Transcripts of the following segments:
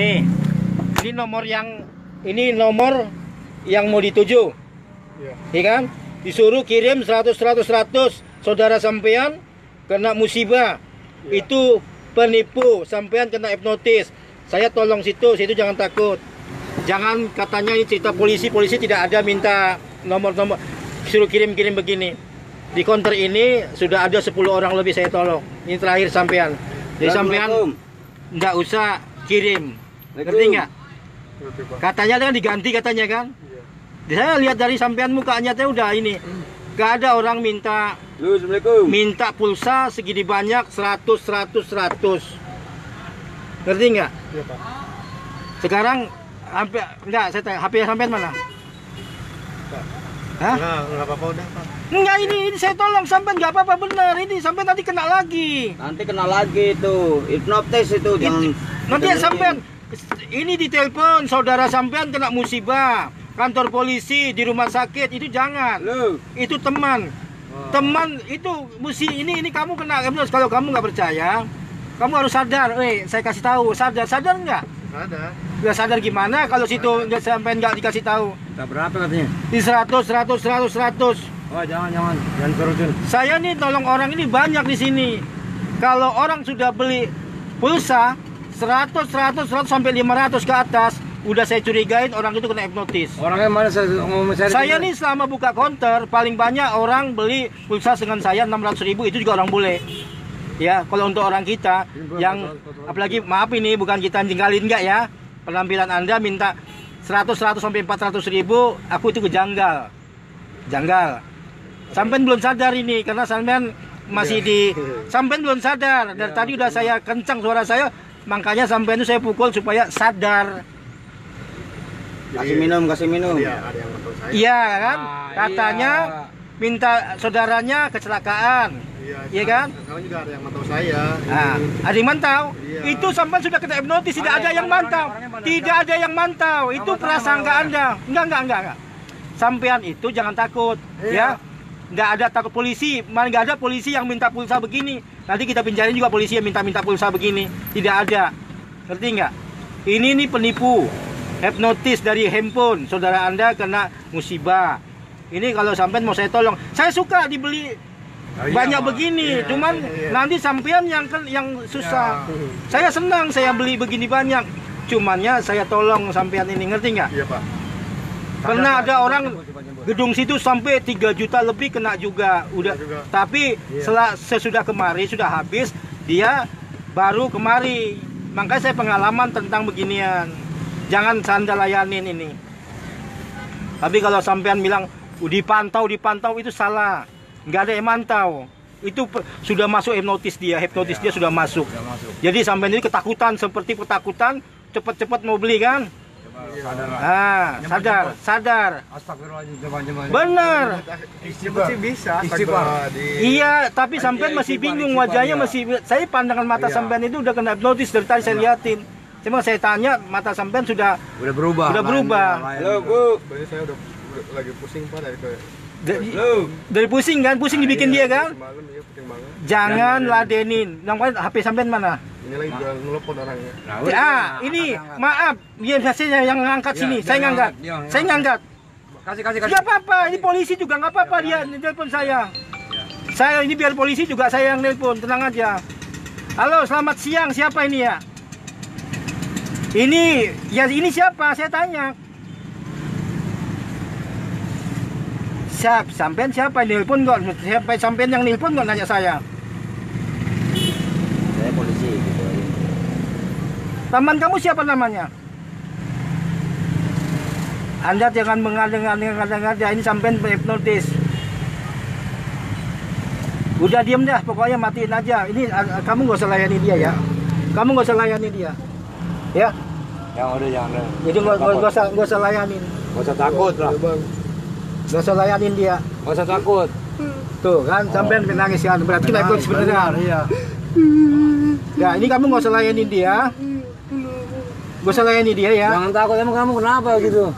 Nih, ini nomor yang mau dituju, ya kan? Disuruh kirim 100. Saudara sampean kena musibah, itu penipu, sampean kena hipnotis. Saya tolong situ jangan takut. Jangan katanya ini cerita polisi tidak ada minta nomor, suruh kirim begini. Di counter ini sudah ada 10 orang lebih saya tolong. Ini terakhir sampean. Jadi sampean nggak usah kirim. Ngerti nggak? Katanya kan diganti katanya kan? Saya lihat dari sampean mukanya teh udah ini. Gak ada orang minta pulsa segini banyak 100. Ngerti nggak? Iya, Pak. Sekarang hampir enggak, saya tanya, HP sampean mana? Hah? Enggak apa-apa udah, Pak. Enggak, ini saya tolong sampean enggak apa-apa bener. Ini sampean nanti kena lagi. Nanti kena lagi itu. Hipnotis itu jangan. Nanti sampean ini ditelepon saudara sampean kena musibah, kantor polisi, di rumah sakit, itu jangan. Loh. Itu teman. Teman itu mesti ini kamu kena. Kalau kamu nggak percaya, kamu harus sadar. Saya kasih tahu, sadar nggak? Sadar. Nggak sadar gimana kalau situ sampai nggak dikasih tahu? Kita berapa katanya? Di 100. Oh jangan terusin. Saya nih tolong orang ini banyak di sini. Kalau orang sudah beli pulsa 100 sampai 500 ke atas, udah saya curigain orang itu kena hipnotis. Orangnya mana saya nih selama buka counter paling banyak orang beli pulsa dengan saya 600.000, itu juga orang bule. Ya, kalau untuk orang kita yang apalagi maaf ini bukan kita tinggalin enggak ya. Penampilan Anda minta 100 sampai 400.000, aku itu kejanggal. Sampean belum sadar ini karena sampean masih sampean belum sadar. Dari tadi udah saya kencang suara saya, makanya sampean itu saya pukul supaya sadar. Kasih minum. Iya kan? Katanya minta saudaranya kecelakaan. Iya kan? Sekarang juga ada yang mantau saya. Nah, ada yang mantau. Iya. Itu sampai sudah kena hipnotis, tidak ada yang mantau. Tidak ada yang mantau. Itu prasangka Anda. Enggak. Sampean itu jangan takut, ya. Nggak ada takut polisi, malah nggak ada polisi yang minta pulsa begini. Nanti kita pinjarin juga polisi yang minta pulsa begini. Tidak ada. Ngerti nggak? Ini nih penipu. Hipnotis dari handphone. Saudara Anda kena musibah. Ini kalau sampean mau saya tolong. Saya suka dibeli banyak begini, cuman nanti sampean yang susah. Saya senang saya beli begini banyak, cumannya saya tolong sampean ini, ngerti nggak? Iya, Pak. Pernah ada orang gedung situ sampai 3 juta lebih kena juga, udah. Tapi sesudah kemari sudah habis, dia baru kemari. Makanya saya pengalaman tentang beginian. Jangan sandal layanin ini. Tapi kalau sampean bilang dipantau itu salah. Nggak ada yang mantau. Itu sudah masuk hipnotis dia sudah masuk. Jadi sampai ini ketakutan, seperti ketakutan cepat-cepat mau beli kan? Sadar. Benar. Bisa. Iya, tapi sampean masih bingung wajahnya masih. Saya pandangan mata sampean itu udah kena hipnotis dari tadi saya liatin. Cuma saya tanya mata sampean sudah berubah. Halo, Bu. Saya udah lagi pusing, Pak, dari pusing kan, dibikin dia kan. Semalam ya pusing banget. Jangan ladenin. Namanya HP sampean mana? Ini lagi jual nelpon orangnya. Ini maaf, dia saya yang ngangkat sini. Saya ngangkat. Kasih. Enggak apa-apa, ini polisi juga enggak apa-apa dia nelpon saya. Saya ini biar polisi juga saya yang nelpon, tenang aja. Halo, selamat siang. Siapa ini ya? Ini siapa? Saya tanya. Sampean siapa yang nelpon kok? Siapa sampean yang nelpon kok nanya saya? Saya polisi gitu. Teman kamu siapa namanya? Anda jangan mengada-ngada, ini sampean hipnotis. Udah diem dah, pokoknya matiin aja. Ini kamu nggak usah layani dia ya. Kamu nggak usah layani dia, ya. Jangan. Jadi nggak usah layanin. Nggak usah takut lah. Gak usah layanin dia. Gak usah takut. Tuh kan, sampean nangis kan. Berarti kita ikut sebenarnya. Iya. Ya, ini kamu gak usah layanin dia. Gak usah layanin dia ya. Jangan takut, emang kamu kenapa gitu?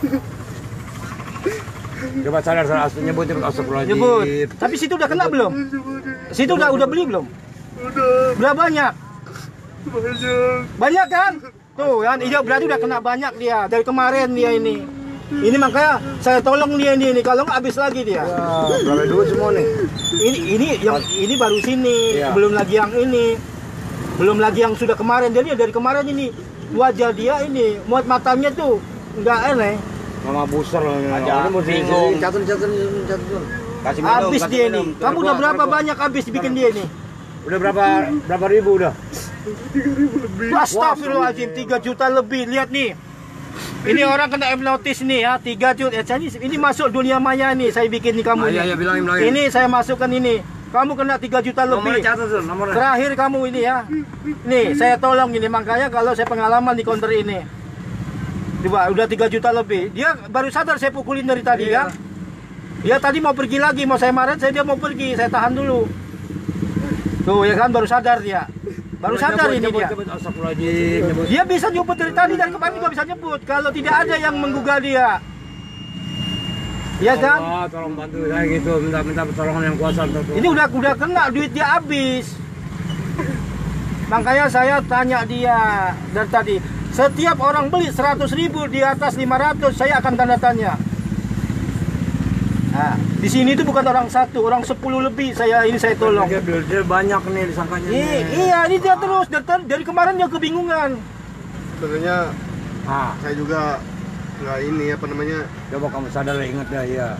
Coba sadar nyebut astagfirullahaladzim. Nyebut. Tapi situ udah kena belum? Situ udah beli belum? Udah. Berapa banyak? Banyak. Banyak kan? Tuh kan, ini berarti udah kena banyak dia dari kemarin dia ini. Ini makanya saya tolong dia ini kalau nggak habis lagi dia. Berapa duit semua nih? Ini baru sini, Iya. belum lagi yang ini. Belum lagi yang sudah kemarin. Jadi dari kemarin ini wajah dia ini, muat matanya tuh nggak aneh. Mama busar loh. Aja, Ini mau bingung. catur. Kasih minum, Habis kasih dia minum. ini. Kamu udah berapa banyak habis bikin dia ini? Udah berapa ribu udah? 3.000 lebih. Astagfirullahaladzim, 3 juta lebih. Lihat nih. Ini orang kena hipnotis nih ya, 3 juta. Ini masuk dunia maya nih, saya bikin nih kamu. Iya, bilangin. Ini saya masukkan ini. Kamu kena 3 juta Nomornya lebih. catat tuh, nomornya. Terakhir kamu ini ya. Nih, saya tolong ini makanya kalau saya pengalaman di counter ini. Coba udah 3 juta lebih. Dia baru sadar saya pukulin dari tadi kan. Dia tadi mau pergi lagi, mau saya marahin, dia mau pergi, saya tahan dulu. Tuh ya kan baru sadar dia. Baru sadar ini dia. Dia bisa nyebut dari tadi dan kemarin juga bisa nyebut kalau tidak ada yang menggugah dia. Ya kan? Allah, tolong bantu saya gitu, minta pertolongan yang kuasa untuk. Ini udah kena duit dia habis. Makanya saya tanya dia dari tadi. Setiap orang beli 100.000 di atas 500 saya akan tanda tanya. Nah, di sini itu bukan orang satu, orang 10 lebih saya tolong. Dia banyak nih disangkanya. Iya, ini dia terus dari kemarin dia kebingungan. Sebenarnya Ah, saya juga nggak ini apa namanya, coba kamu sadar lah, ingat dah ya.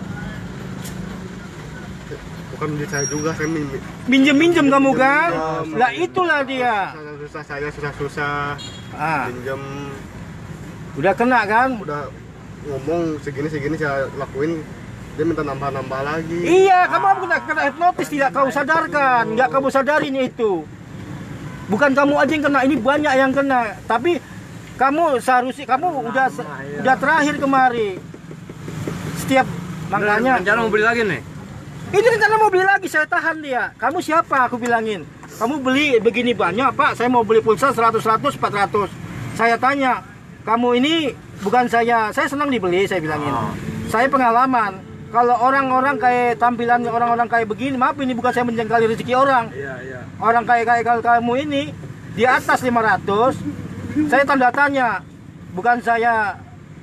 bukan duit saya juga, saya Minjem kamu kan? Lah itulah dia. susah, saya susah Ah, pinjam, udah kena kan? udah ngomong segini saya lakuin, dia minta nambah lagi. Iya, kamu kena hipnotis, tidak kau sadarkan, nggak kamu sadarin itu. Bukan kamu aja yang kena, ini banyak yang kena. Tapi kamu seharusnya udah terakhir kemari. Setiap makanya. Rencana mau beli lagi nih? Ini rencana mau beli lagi, saya tahan dia. Kamu siapa? Aku bilangin. Kamu beli begini banyak, Pak. Saya mau beli pulsa 100, 400. Saya tanya, kamu ini bukan saya senang dibeli, saya bilangin. Saya pengalaman. Kalau orang-orang kayak tampilannya orang-orang kayak begini, maaf ini bukan saya menjengkali rezeki orang. Iya. Orang kayak kamu ini di atas 500, saya tanda tanya. Bukan saya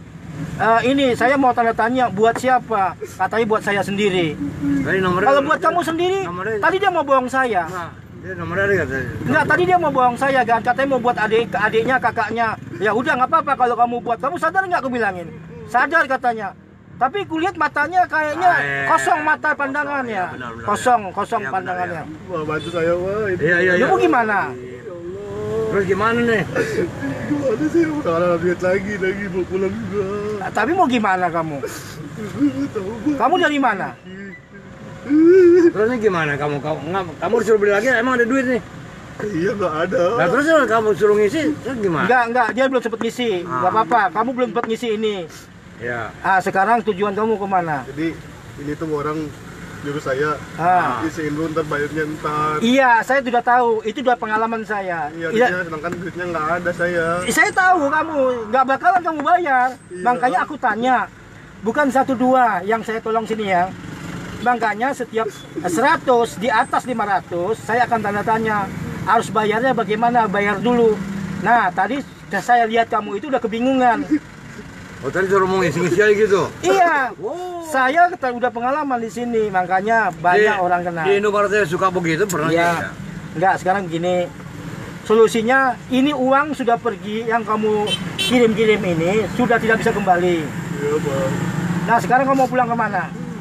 ini saya mau tanda tanya buat siapa? Katanya buat saya sendiri. Kalau buat kamu sendiri, tadi dia mau bohong saya. Nah, dia nomornya ada katanya. Enggak, tadi dia mau bohong saya kan, katanya mau buat adiknya, kakaknya. Ya udah nggak apa-apa kalau kamu buat. Kamu sadar nggak aku bilangin? Sadar katanya. Tapi kulihat matanya kayaknya kosong mata pandangannya. Kosong pandangannya. Wah, bantu saya, wah. Iya. Ya mau gimana? Terus gimana nih? Gimana sih, udah ada duit lagi mau pulang juga. Tapi mau gimana kamu? Kamu dari mana? Terus ini gimana kamu disuruh beli lagi, emang ada duit nih? Iya, nggak ada. Nah terus kamu suruh ngisi, terus gimana? Enggak, dia belum sempat ngisi. Enggak apa-apa, kamu belum sempat ngisi ini. Ya. Sekarang tujuan kamu kemana? Jadi ini tuh orang jurus saya, isiin dulu, ntar bayarnya ntar. Iya, saya sudah tahu. Itu udah pengalaman saya. Iya, sedangkan duitnya nggak ada saya. Saya tahu kamu nggak bakalan kamu bayar. Iya. Makanya aku tanya, bukan 1-2 yang saya tolong sini ya. Makanya setiap 100 di atas 500 saya akan tanda tanya. Harus bayarnya bagaimana? Bayar dulu. Nah, tadi saya lihat kamu itu udah kebingungan. Oh tadi suruh mau ngisi-ngisi aja gitu? Iya, saya udah pengalaman di sini, makanya banyak orang kena. Di Indomaret saya suka begitu, pernah ya? Enggak, sekarang begini, solusinya ini uang sudah pergi, yang kamu kirim-kirim ini sudah tidak bisa kembali. Iya, Bang. Nah sekarang kamu mau pulang kemana?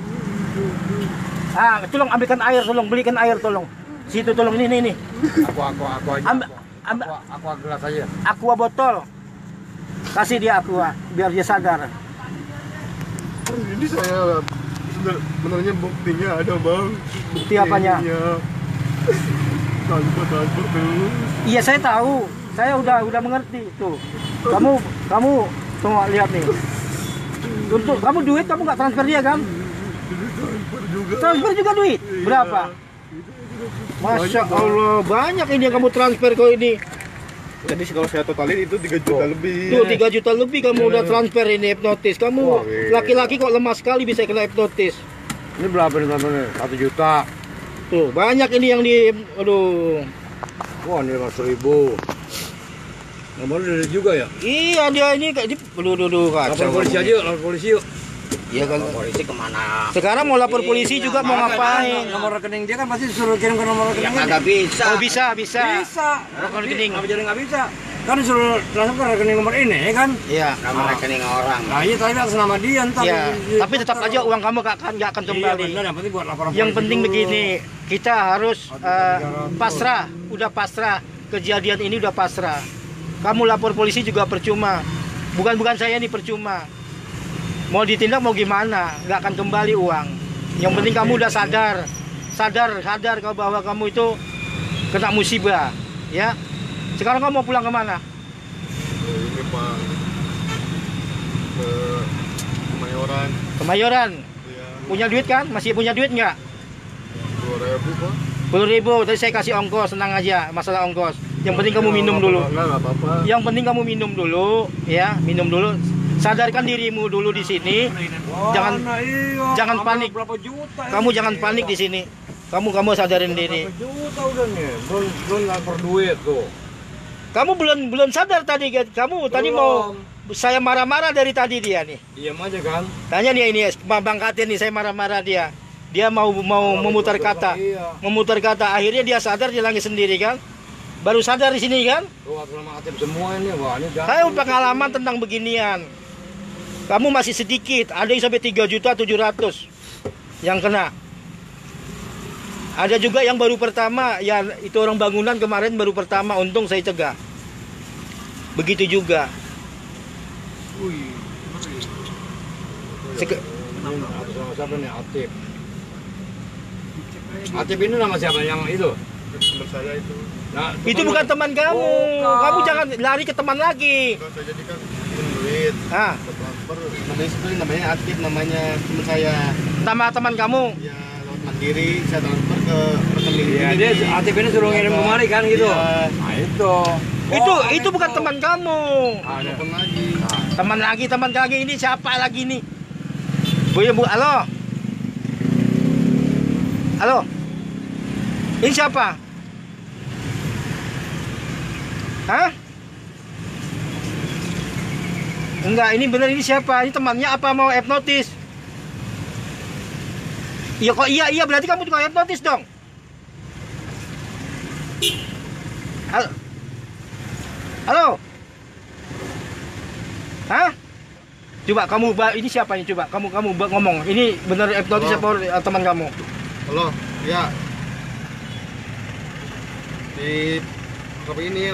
Tolong ambilkan air, tolong belikan air, tolong. Situ tolong ini. Aku aja. Aku gelas aja. Aqua botol. Kasih dia aqua, biar dia sadar. Ini saya sebenarnya buktinya ada, Bang. Bukti apanya? Transfer terus. Iya saya tahu, saya udah mengerti tuh. Kamu tunggu lihat nih. Untuk kamu duit kamu nggak transfer dia kan? Transfer juga duit. Berapa? Masya Allah, banyak ini yang kamu transfer kau ini. Jadi kalau saya totalin itu 3 juta lebih. Tuh 3 juta lebih kamu udah transfer ini hipnotis. Kamu laki-laki kok lemah sekali bisa kena hipnotis. Ini berapa nih transfernya? 1 juta. Tuh banyak ini yang aduh. Wah ini 500.000. Nomor dari juga ya? Iya dia ini kayak di dulu Lapor polisi aja yuk, lapor polisi yuk. Iya kan. Polisi kemana? Sekarang mau lapor polisi juga mau ngapain? Nomor rekening dia kan pasti suruh kirim ke nomor Ya rekening. kagak bisa. Oh bisa. Bisa. Nomor rekening. Apa jadi nggak bisa? Kan disuruh transfer ke rekening nomor ini ya kan? Iya. Nama rekening orang. Nah iya tapi atas nama dia ntar. Iya. Tapi tetap aja uang kamu nggak akan kembali. Iya benar, yang penting buat laporan Yang polisi penting dulu. begini, kita harus pasrah, udah pasrah. Kejadian ini udah pasrah. Kamu lapor polisi juga percuma. Bukan saya ini percuma. Mau ditindak mau gimana, nggak akan kembali uang. Yang penting kamu udah sadar kalau bahwa kamu itu kena musibah, ya. Sekarang kamu mau pulang kemana? Ini Pak, ke Kemayoran. Kemayoran. Iya, Punya duit kan? Masih punya duit nggak? 2.000 Pak. 10.000, tadi saya kasih ongkos, tenang aja, masalah ongkos. Yang penting kamu minum dulu. Enggak apa-apa. Yang penting kamu minum dulu, ya, minum dulu. Sadarkan dirimu dulu di sini. Jangan panik. Berapa juta? Kamu jangan panik di sini. Kamu sadarin diri. Berapa juta udah nih? Belum lapor duit tuh. Kamu belum sadar tadi. Kamu tadi mau saya marah-marah dari tadi dia nih. Diam aja kan? Tanya nih ini Bang Katin nih, saya marah-marah dia. Dia mau memutar kata. Iya. Memutar kata, akhirnya dia sadar, dia nangis sendiri kan? Baru sadar di sini kan? Tuh atas nama Atip semua ini, wah ini Saya pengalaman tentang beginian. Kamu masih sedikit, ada yang sampai 3.700.000 yang kena. Ada juga yang baru pertama, ya itu orang bangunan kemarin baru pertama, untung saya cegah. Begitu juga. Nama siapa nih? Atip. Atip ini nama siapa yang itu? Teman saya itu. Nah, Itu bukan teman kamu. Bukan. Kamu jangan lari ke teman lagi. Enggak, saya jadi kan pinjam duit. Ah, Ke transfer. Namanya itu namanya Atip, namanya teman saya. nama teman kamu. Ya lewat mandiri, saya transfer ke rekening. Iya, ini. dia Atip ini suruh ngirim kemari kan gitu. Iya. Nah, itu. Itu bukan teman kamu. Ada. Telepon lagi. Teman lagi ini siapa lagi nih? Bu, halo. Halo. Ini siapa? Hah? Enggak, ini bener, ini siapa? Ini temannya apa mau hipnotis? Iya kok iya berarti kamu juga hipnotis dong. Halo. Halo. Hah? Coba kamu ini siapa ini, coba kamu ngomong. Ini bener hipnotis apa teman kamu? Halo, ya. Di apa ini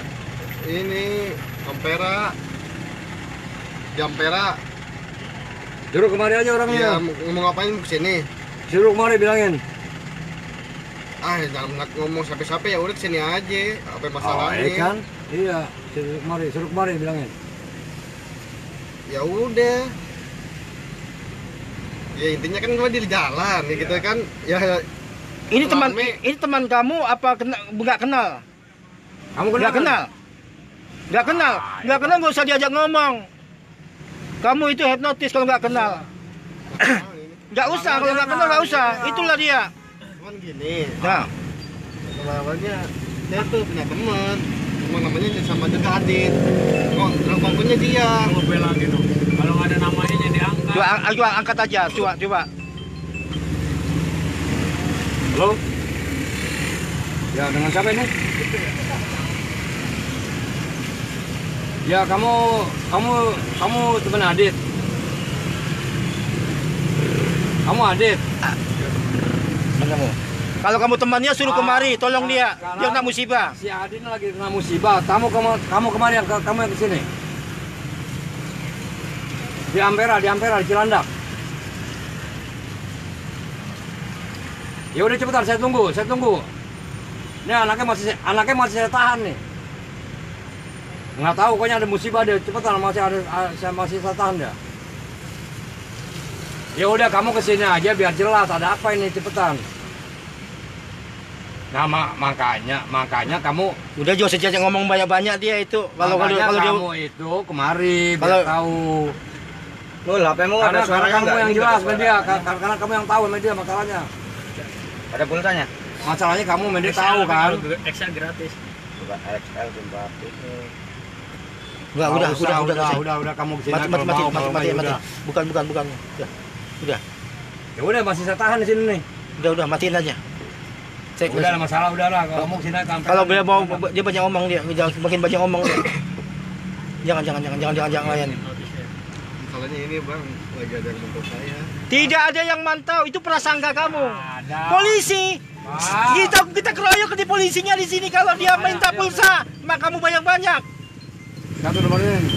Ampera. Di Ampera. Suruh kemari aja Iya, orangnya. ngomong ngapain kesini? Suruh kemari bilangin. Jangan ngomong sampai-sampai, ya udah kesini aja. Apa masalahnya? Iya kan? Iya, suruh kemari bilangin. Ya udah. Ya intinya kan gua di jalan, ya gitu kan. Ya Ini rame. teman kamu apa nggak kenal? Kamu Nggak kenal? Nggak kenal? Nggak kenal nggak usah diajak ngomong. Kamu itu hipnotis kalau nggak kenal. Nggak usah, kalau nggak kenal nggak usah. Itulah dia. Cuman gini, Nah, awalnya dia tuh punya teman namanya sama juga Adit. Kongkonya dia. bela gitu. Kalau nggak ada namanya jadi angkat. coba angkat aja, coba. Halo? Ya, dengan siapa ini? Ya, kamu teman Adit. Kamu Adit. Kamu. Kalau kamu temannya suruh kemari, tolong dia. Dia kena musibah. Si Adit lagi kena musibah. Kamu kemari kamu yang kesini. Di Ampera di Cilandak. Ya udah cepetan, saya tunggu. Ini anaknya masih saya tahan nih. Nggak tahu, pokoknya ada musibah deh. Cepetan, masih saya tahan dia. Ya udah, kamu kesini aja biar jelas ada apa ini, cepetan. Nah, makanya kamu Udah jauh sejak ngomong banyak-banyak dia itu. Kalau dia kamu itu kemari biar tahu. Lu HP-mu ada Karena suaranya kamu enggak? yang jelas sama dia, karena kamu yang tahu sama dia masalahnya. Ada pulsanya? Masalahnya kamu sama dia tahu kan. Bukan XL gratis. Enggak, udah kamu kesini Mati. Bukan. Udah. Ya udah masih saya tahan di sini nih. Udah matiin aja. Udah ada masalah, udah lah. Kalau kamu kesini Kalau dia mau dia banyak ngomong dia, makin banyak ngomong dia. Jangan layanin. Masalahnya ini bang, lagi ada yang mantau saya. Tidak ada yang mantau, itu prasangka kamu. Ada. Polisi. Kita keroyok di polisinya di sini kalau dia minta pulsa, maka kamu banyak. Satu nomor ini.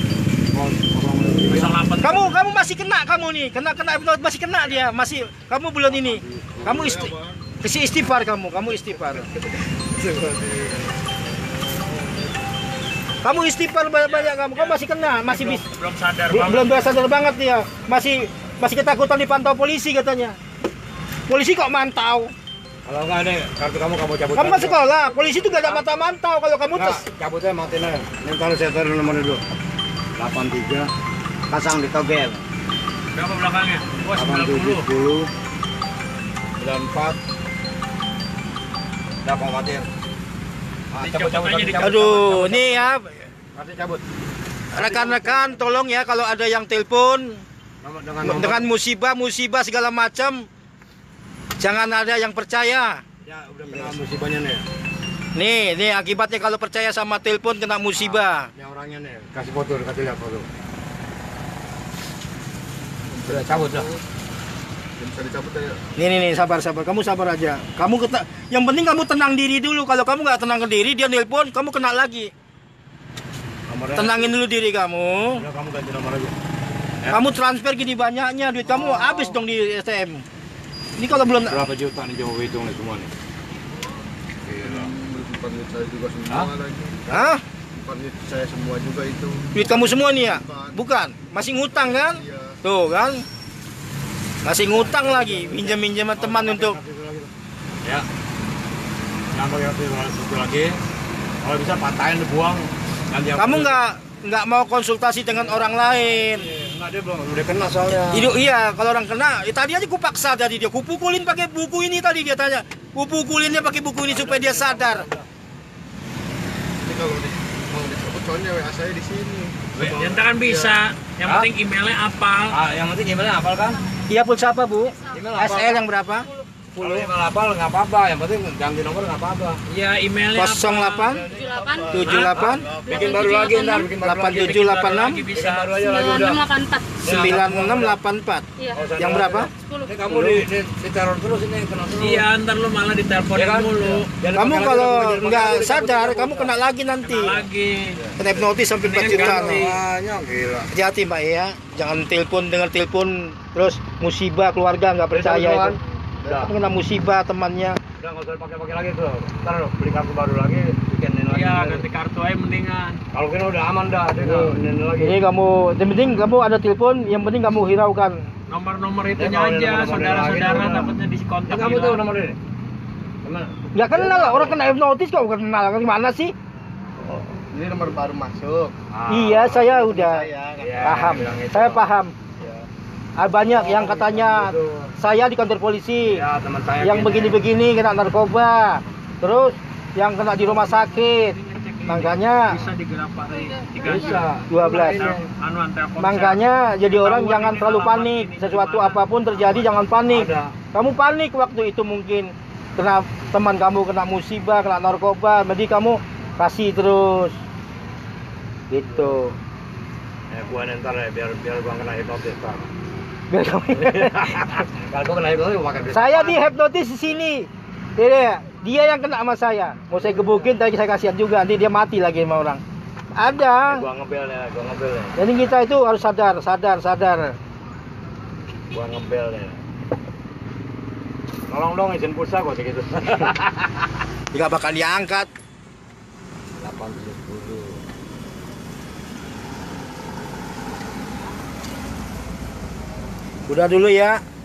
Kamu masih kena kamu nih, kena masih kena dia, masih kamu belum ini. Kamu istighfar kamu istighfar. Kamu istighfar banyak kamu masih kena, belum sadar banget dia, masih ketakutan dipantau polisi katanya. Polisi kok mantau? Kalau nggak ada kartu kamu cabut. Kamu kan sekolah, polisi itu gak ada mantau kalau kamu cabut aja, matiin aja. Ini taruh saya taruh nomornya dulu. 83 Pasang di togel. Berapa belakangnya? Oh, 87 94. Udah mau matiin. Cabut. Aduh, nih ya. Kartu cabut. Rekan-rekan tolong ya kalau ada yang telepon Dengan dengan musibah segala macam, jangan ada yang percaya. ya udah kena musibahnya nih. Nih akibatnya kalau percaya sama telepon kena musibah. Ini orangnya nih, kasih foto, kasih lihat foto. Udah cabut dah. Bisa dicabut aja. Nih sabar. Kamu sabar aja. Yang penting kamu tenang diri dulu. Kalau kamu nggak tenang diri, dia nelpon, kamu kena lagi. Nomornya. Tenangin dulu diri kamu. Udah kamu ganti nomor aja. Ya. Kamu transfer gini banyaknya, duit kamu habis dong di ATM. Ini kalau belum Berapa juta nih coba hitung nih semua nih. Gila. Bukan duit saya juga semua Hah? lagi. Hah? Bukan duit saya semua juga itu. Duit kamu semua nih ya? Bukan. Masih ngutang kan? Iya. Tuh kan? Masih ngutang lagi, minjem teman untuk Ya. Jangan pakai kartu lagi. Kalau bisa patahin dibuang. Ganti kamu nggak mau konsultasi dengan orang lain. Enggak, dia belum udah kena soalnya. Iya, kalau orang kena, tadi aja kupaksa tadi dia, kupukulin pakai buku ini tadi dia tanya, kupukulinnya pakai buku ini supaya dia sadar. Ini kalau mau dicabut soalnya WA saya di sini. Yang kan bisa, yang penting emailnya apal. Yang penting emailnya hafal kan? Iya pulsa apa bu? Email apa? SL yang berapa? Kalau email hafal nggak apa-apa, yang penting ganti nomor nggak apa-apa. Ya emailnya 08 78 Bikin baru lagi ntar, bikin baru lagi. 8786 bisa. Baru aja lagi udah. 9684. Iya. Yang berapa? Ini kamu di teror terus ini kena terus. Iya, ntar lu malah diteleponin Ya kan? mulu. Kamu kalau nggak sadar, kamu kena lagi nanti. Kena lagi. Kena hipnotis sampai 4 Mendingan juta. ganti. Banyak gila. Hati-hati mbak ya, jangan dengar telepon terus musibah keluarga nggak percaya itu. Udah. Kamu kena musibah temannya. Udah nggak usah pakai lagi tuh. Ntar beli kartu baru lagi, bikinin lagi. Iya, ganti kartu aja mendingan. Kalau kini udah aman dah, dia nggak bikinin lagi. Jadi yang penting kamu ada telepon, yang penting kamu hiraukan. Nomor-nomor itunya kalau ada aja, nomor-nomor saudara-saudara lagi, takutnya dikontak. Kamu tahu nomor ini? Gimana? Nggak kenal lah, orang kena hipnotis kok kenal, gimana sih? Ini nomor baru masuk. Iya, saya udah Saya paham, bilang itu. saya paham. ya. Banyak yang katanya Gitu. saya di kantor polisi, Ya, teman saya yang gini. begini-begini kena narkoba, terus yang kena di rumah sakit, makanya bisa digeraparin. Bisa. 12. Makanya jadi orang jangan terlalu panik. Sesuatu apapun terjadi jangan panik. Ada. Kamu panik waktu itu mungkin kena teman kamu kena musibah, kena narkoba, jadi kamu kasih terus. Gitu. Gua ntar ya biar gua kena hipnotis Pak. Biar kamu. Kalau gua kena hipnotis gua pakai duit. Saya dihipnotis di sini. Dia yang kena sama saya. Mau saya gebukin tapi saya kasihan juga, nanti dia mati lagi sama orang. Ada. Gua ngebel ya. Jadi kita itu harus sadar. Gua ngebel ya. Tolong dong izin pulsa gua segitu. Tidak bakal diangkat. 870. Udah dulu ya.